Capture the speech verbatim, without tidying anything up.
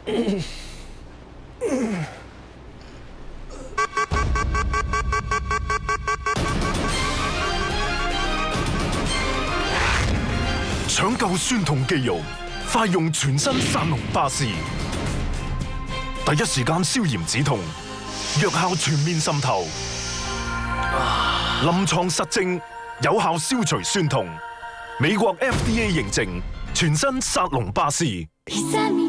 搶救酸痛肌肉，快用全身薩隆巴斯，第一時間消炎止痛，藥效全面滲透，臨床實證有效消除酸痛。美國 F D A 認證，全身薩隆巴斯。